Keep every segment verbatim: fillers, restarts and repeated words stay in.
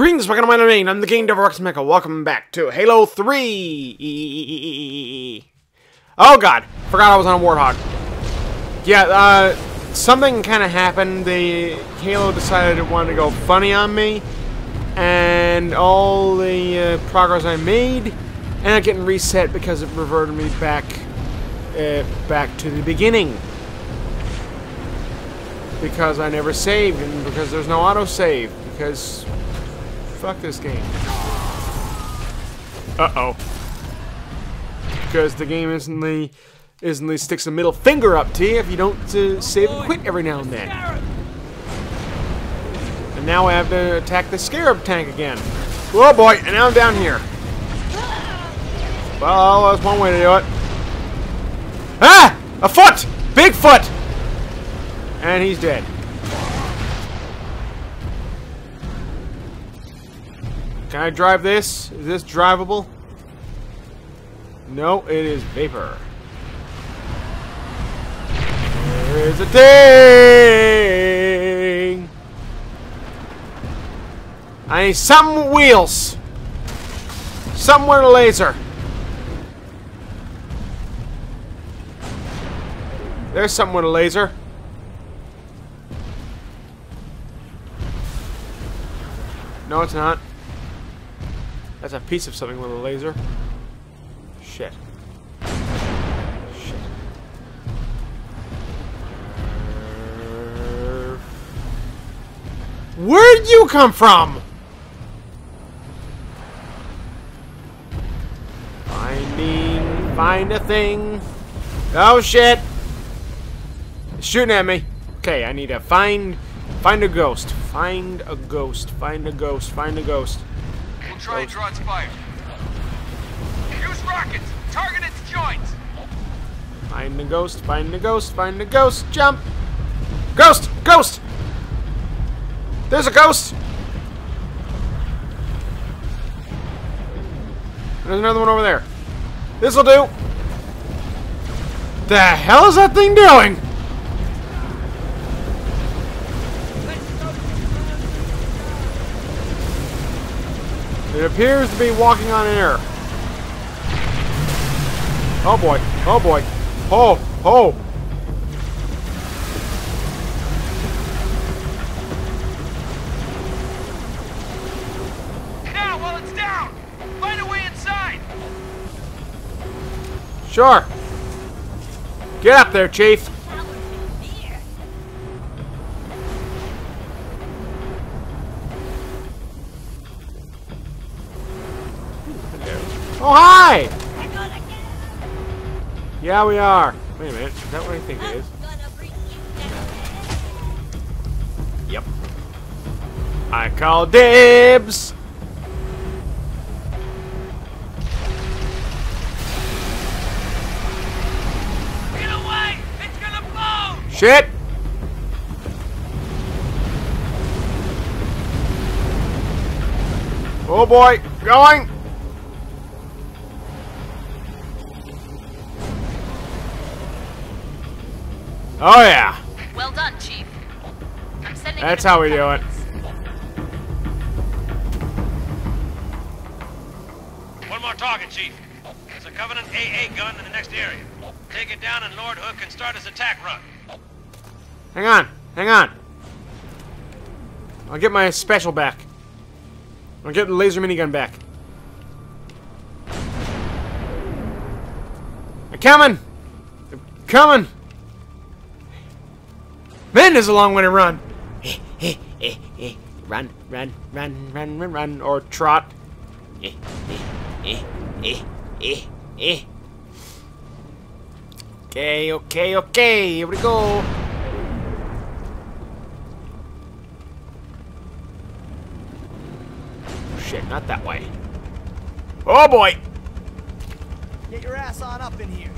Greetings, welcome to my domain. I'm the Game Devil Rex Mecha. Welcome back to Halo three. Oh god, forgot I was on a Warthog. Yeah, uh, something kind of happened. The Halo decided it wanted to go funny on me, and all the uh, progress I made ended up getting reset because it reverted me back, uh, back to the beginning. Because I never saved, and because there's no autosave. Because fuck this game. Uh-oh. Because the game instantly, instantly sticks a middle finger up to you if you don't uh, save and quit every now and then. And now I have to attack the Scarab tank again. Oh boy, and now I'm down here. Well, that's one way to do it. Ah! A foot! Big foot! And he's dead. Can I drive this? Is this drivable? No, it is vapor. There's a thing! I need some wheels. Somewhere with a laser. There's something with a laser. No, it's not. That's a piece of something with a laser. Shit. Shit. Uh, where'd you come from? Finding... Find a thing. Oh, shit. It's shooting at me. Okay, I need to find... Find a ghost. Find a ghost. Find a ghost. Find a ghost. We'll try and draw its fire. Use rockets! Target its joints! Find the ghost, find the ghost, find the ghost, jump! Ghost! Ghost! There's a ghost! There's another one over there. This'll do! The hell is that thing doing? It appears to be walking on air. Oh boy. Oh boy. Oh. Oh. Now, while it's down, find a way inside. Sure. Get up there, Chief. Oh, hi! Yeah, we are. Wait a minute. Is that what I think it is? Yep. I call dibs! Get away! It's gonna blow! Shit! Oh boy! Going! Oh yeah. Well done, Chief. I'm sending That's how we do it. One more target, Chief. There's a Covenant A A gun in the next area. Take it down and Lord Hook can start his attack run. Hang on. Hang on. I'll get my special back. I'll get the laser minigun back. I'm coming! I'm coming! Man, there's a long way to run. Run, run, run, run, run, run, or trot. Okay, okay, okay. Here we go. Shit, not that way. Oh boy! Get your ass on up in here.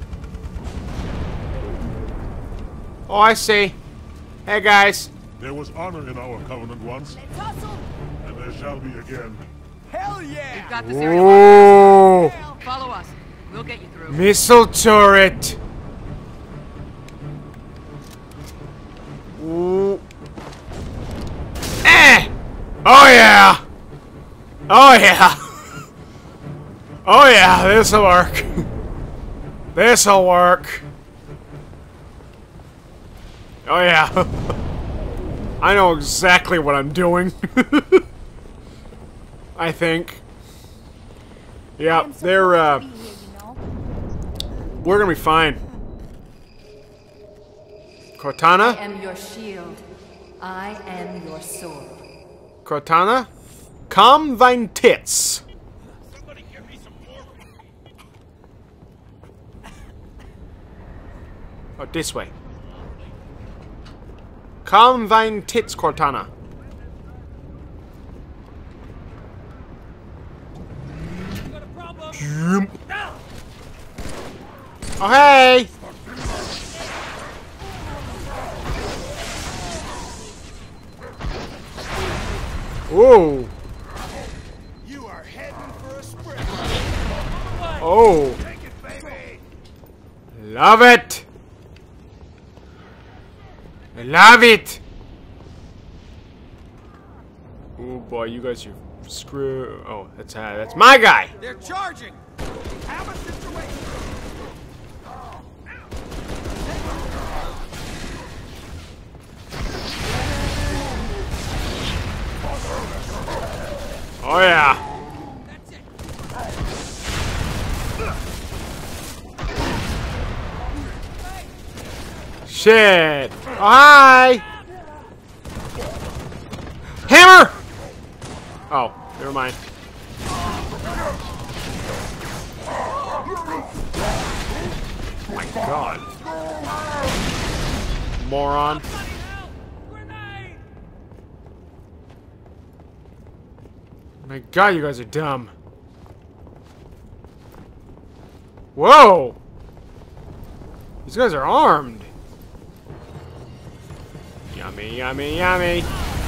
Oh, I see. Hey guys. There was honor in our covenant once, Let's hustle. and there shall be again. Hell yeah! We've got this area. Oh, Follow us. We'll get you through. missile turret. Ooh. Eh! Oh yeah! Oh yeah. Oh yeah, this'll work. This'll work. Oh yeah. I know exactly what I'm doing. I think. Yeah, they're uh we're gonna be fine. Cortana? I am your shield. I am your sword. Cortana? Calm thine tits. Somebody give me some more. Oh, this way. Calm thine tits, Cortana. Oh, hey! Whoa! You are heading for a sprint. Oh! Take it, baby. Love it! I love it! Oh boy, you guys are screw. Oh, that's uh, that's my guy. They're charging. Have a situation. Oh yeah. Shit. Oh, hi. Hammer. Oh, never mind. Oh my god. Moron. My god, you guys are dumb. Whoa! These guys are armed. Yummy, yummy, yummy.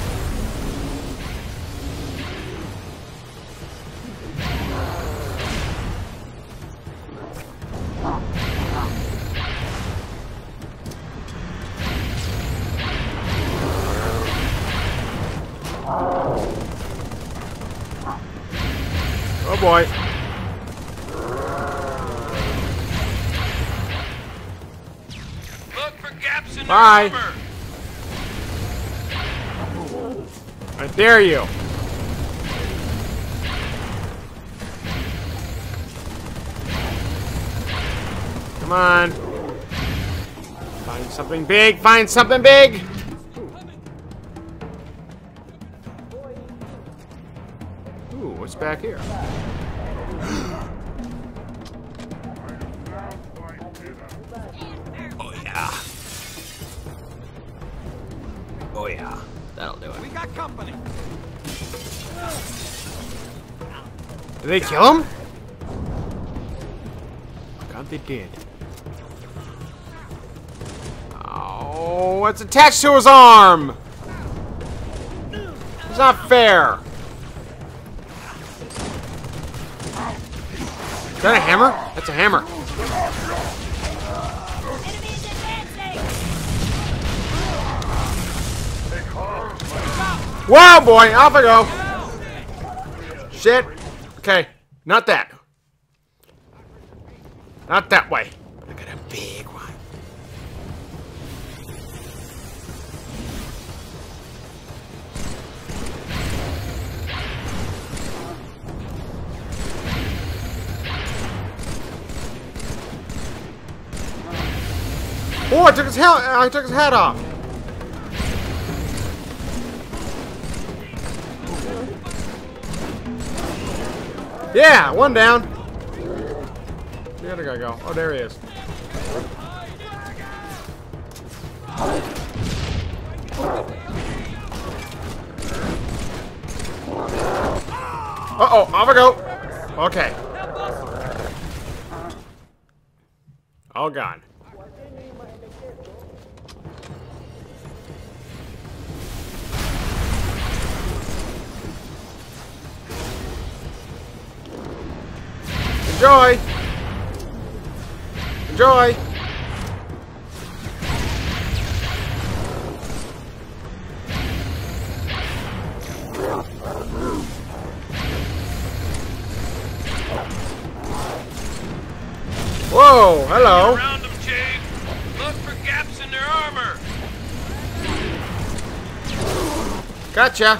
Oh boy. Look for gaps in Bye. your armor. I dare you. Come on. Find something big. Find something big. Ooh, what's back here? Oh yeah. Oh yeah. That'll do it. We got company. Did they kill him? God, they did. Oh, it's attached to his arm! It's not fair. Is that a hammer? That's a hammer. Wow, boy! Off I go! Shit. Okay, not that. Not that way. I got a big one. Oh, I took his hel- I took his head off. Yeah, one down. Where'd the other guy go? Oh, there he is. Uh-oh, off I go. Okay. All gone. Enjoy! Enjoy! Oh, hello. Around them, Chief. Look for gaps in their armor. Gotcha.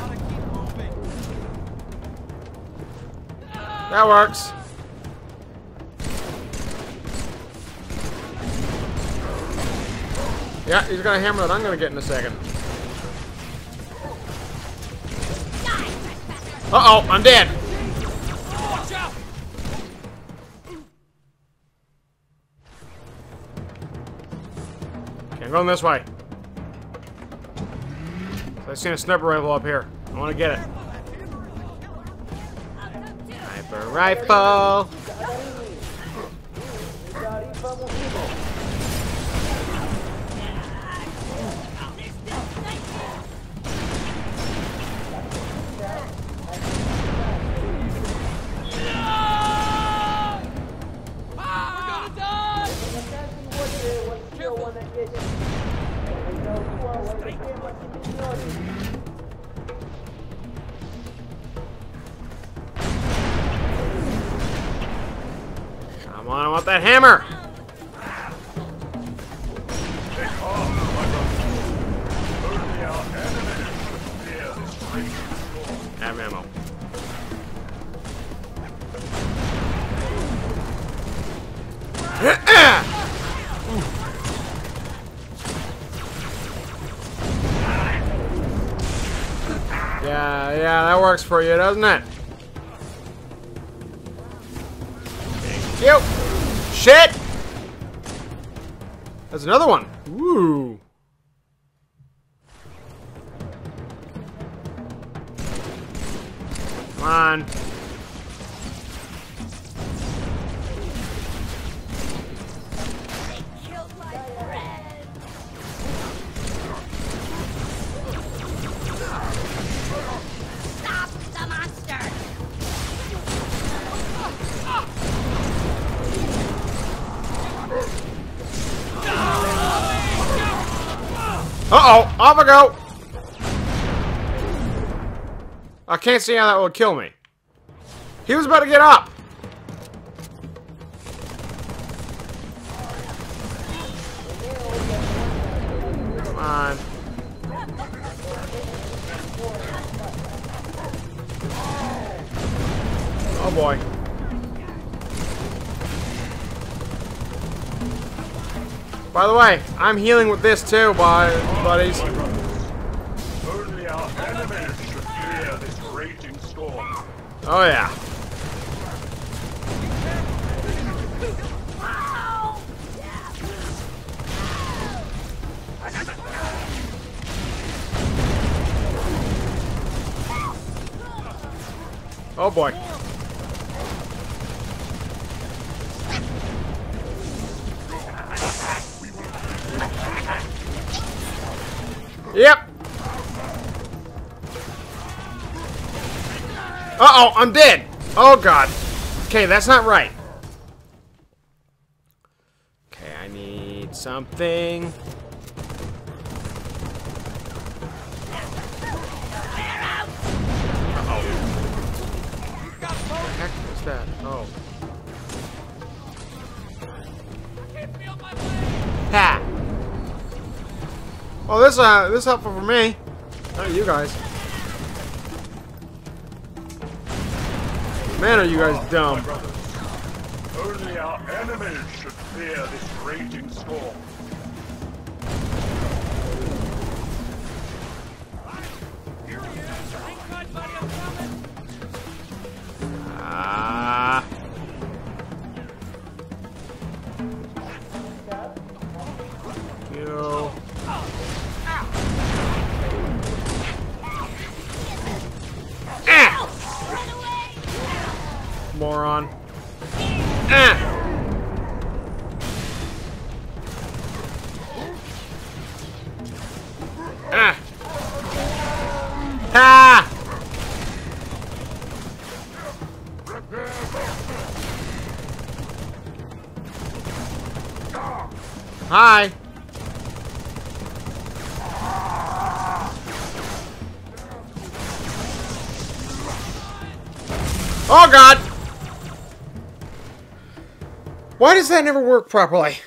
That works. Yeah, he's got a hammer that I'm gonna get in a second. Uh-oh, I'm dead. Okay, I'm going this way. So I've seen a sniper rifle up here. I want to get it. Sniper rifle. Come on, I want that hammer! Have ammo. Yeah, yeah, that works for you, doesn't it? Thank you. Shit! There's another one. Woo. Come on. Uh-oh, off I go! I can't see how that would kill me. He was about to get up! Come on. Oh boy. By the way, I'm healing with this too, bud buddies. Only our enemies should fear this raging storm. Oh yeah. Oh boy. Yep. Uh-oh, I'm dead. Oh, God. Okay, that's not right. Okay, I need something. Uh-oh. What the heck is that? Oh. Ha! Oh, this uh, this is helpful for me. Not you guys. Man, are you guys dumb? Only our enemies should fear this raging storm. Ah. You. Ah. Moron. Ah. Ah. Ha. Hi. Oh God. Why does that never work properly?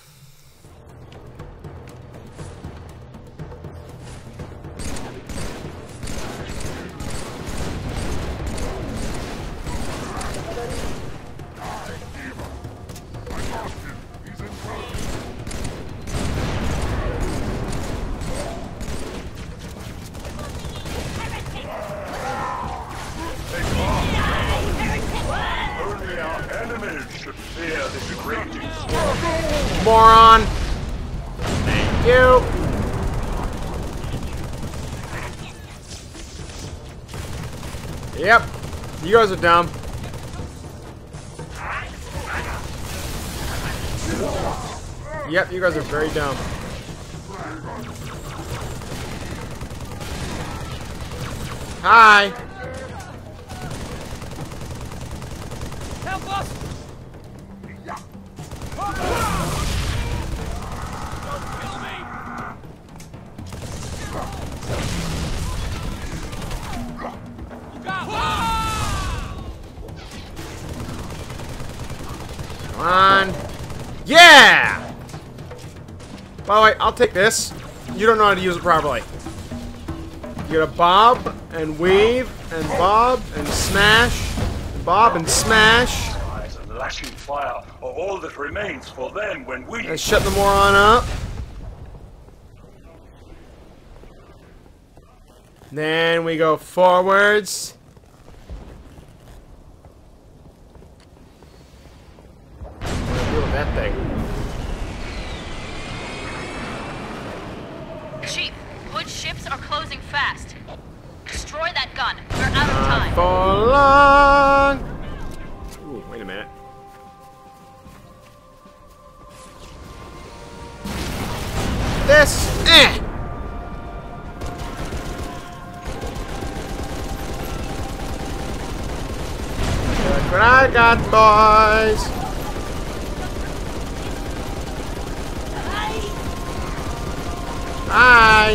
Only our enemies should fear this raging Moron! Thank you! Yep, you guys are dumb. Yep, you guys are very dumb. Hi! Help us! Come on. Yeah! By the way, I'll take this. You don't know how to use it properly. You gotta bob and weave and bob and smash. And bob and smash. eyes and lashing fire are all that remains for them when we... And shut the moron up. Then we go forwards. What do I do with that thing? Chief, Hood's ships are closing fast. Destroy that gun. We're out of Not time. for long. Ooh, wait a minute. This, eh. Look what I got, boys. Hi.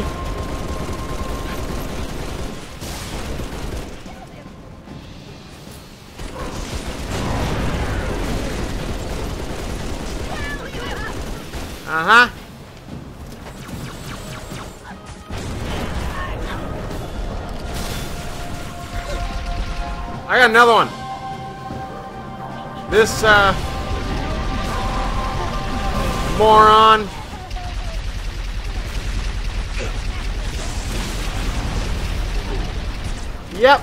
Uh-huh. I got another one. This, uh... moron. Yep.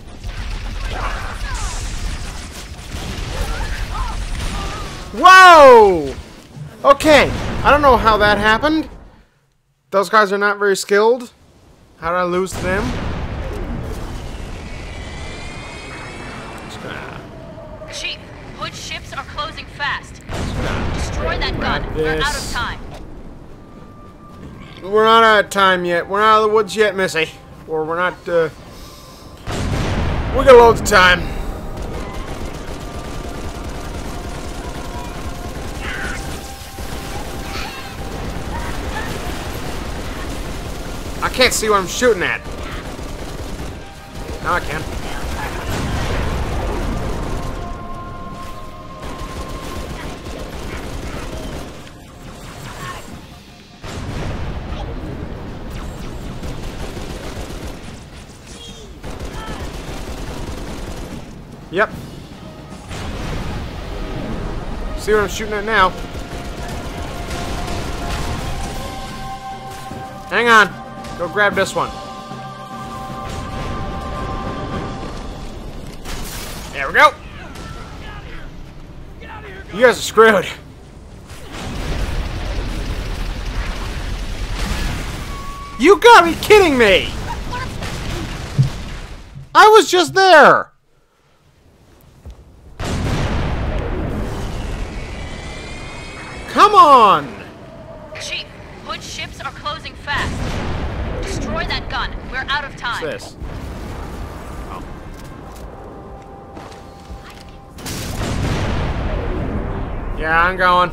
Whoa! Okay, I don't know how that happened. Those guys are not very skilled. How did I lose to them? Just gonna, Chief, Hood's ships are closing fast. just gonna Destroy that grab gun. We're out of this. time. We're not out of time yet. We're not out of the woods yet, Missy. Or we're not, uh... we got loads of time. I can't see what I'm shooting at. Now I can. Yep. See what I'm shooting at now. Hang on. Go grab this one. There we go. You guys are screwed. You gotta be kidding me! I was just there! Come on! Chief, Hood's ships are closing fast. Destroy that gun. We're out of time. What's this? Oh. Yeah, I'm going.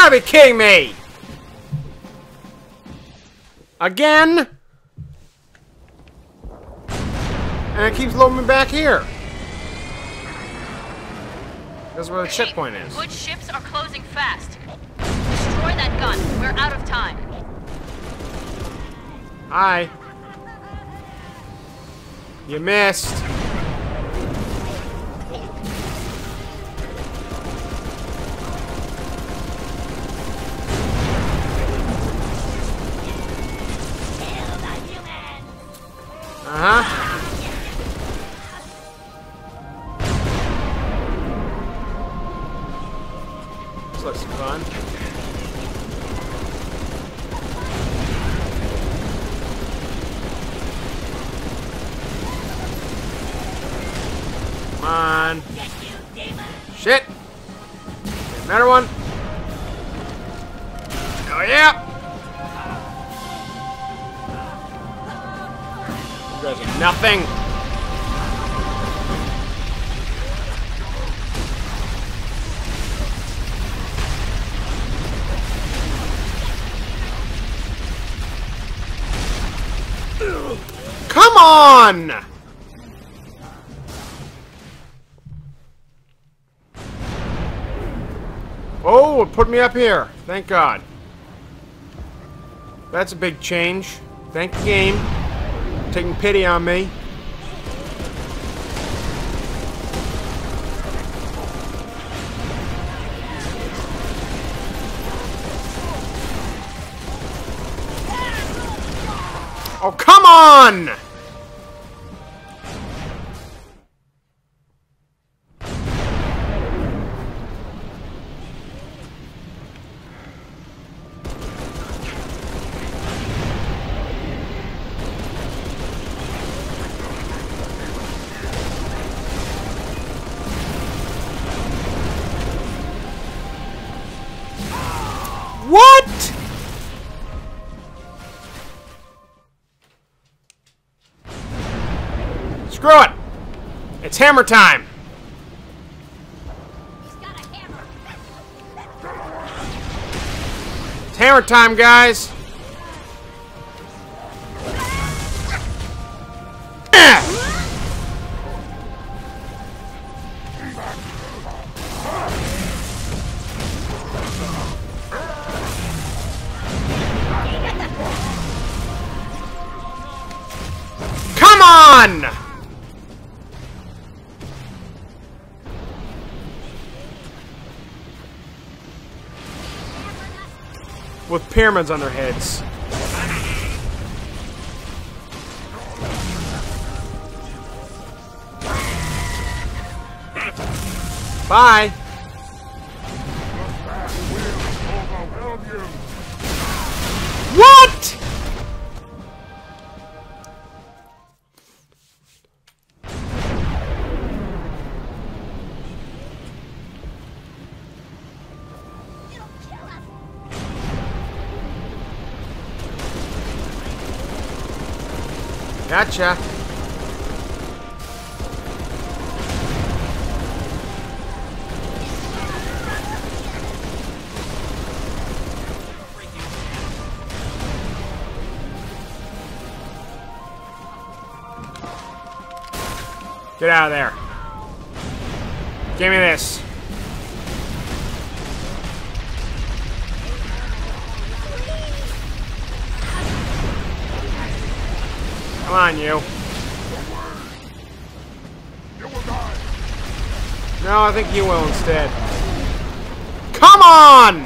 gotta be kidding me! Again? And it keeps loading me back here. That's where the checkpoint is. Hood ships are closing fast. Destroy that gun. We're out of time. Hi. You missed. Uh-huh. This looks fun. Come on. Shit. Another one. Oh yeah. You guys are nothing. Come on! Oh, it put me up here. Thank God. That's a big change. Thank you, game. Taking pity on me. Oh, come on! What? Screw it! It's hammer time! It's hammer time, guys! Come on! With pyramids on their heads. Bye. What? Gotcha. Get out of there. Give me this. Come on, you. No, I think you will instead. Come on!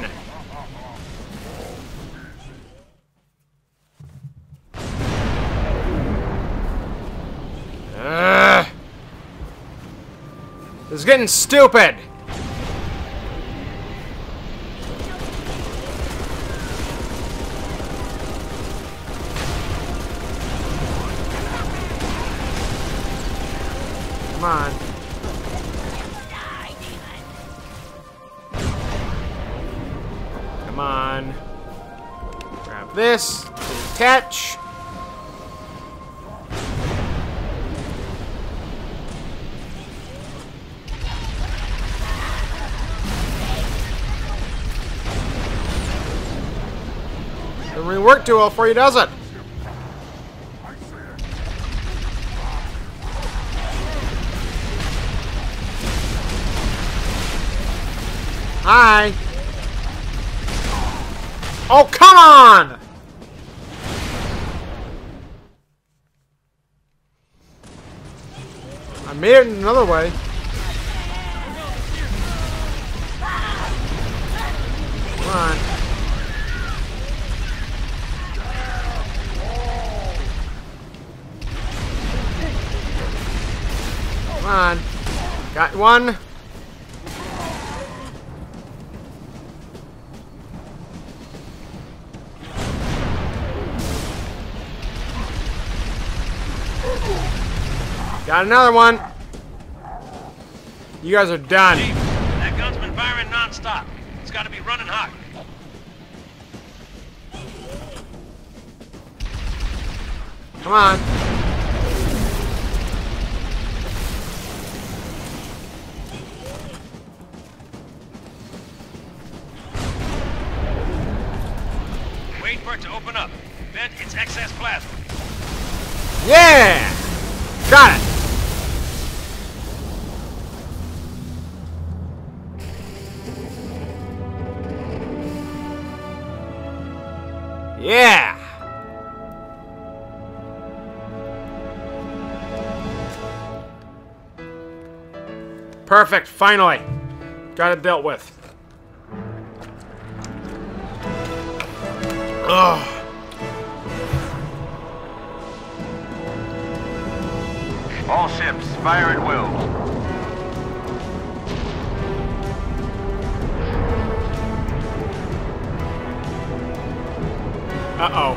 Ugh. This is getting stupid. Come on. Come on. Grab this. Attach. Doesn't really work too well for you, does it? Hi. Oh, come on! I made it another way. Come on. Come on. Got one. Got another one. You guys are done. Chief, that gun's been firing non-stop. It's got to be running hot. Come on. Wait for it to open up. Bet it's excess plasma. Yeah! Got it! Yeah! Perfect, finally. Got it dealt with. Ugh. All ships, fire at will. Uh-oh.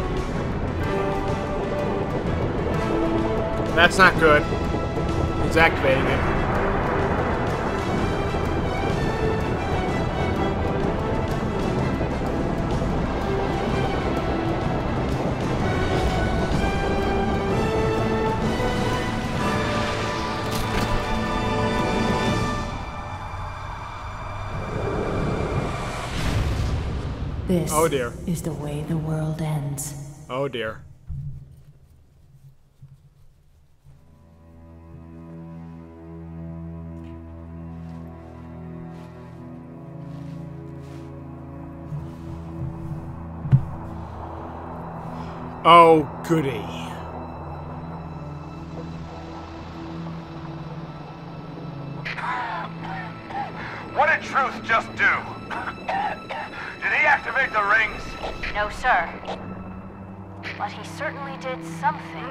That's not good. He's activating it. This Oh dear. is the way the world ends. Oh dear. Oh goody. What did Truth just do? Did he activate the rings? No, sir. But he certainly did something.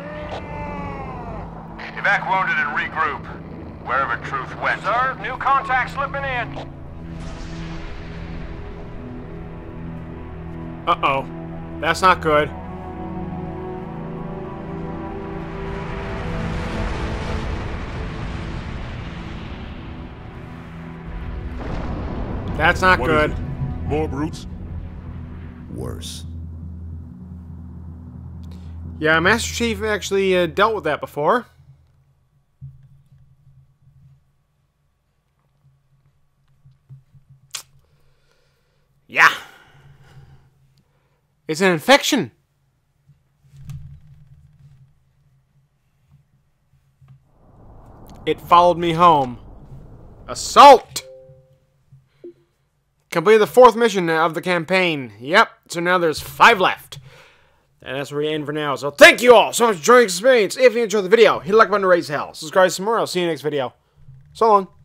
Evac wounded and regroup. Wherever Truth went. Sir, new contact slipping in. Uh-oh. That's not good. That's not What good. is it? More brutes? Worse. Yeah, Master Chief actually uh, dealt with that before. Yeah. It's an infection. It followed me home. Assault! Completed the fourth mission of the campaign. Yep, so now there's five left. And that's where we end for now. So thank you all so much for joining the experience. If you enjoyed the video, hit the like button to raise hell. Subscribe some more. I'll see you next video. So long.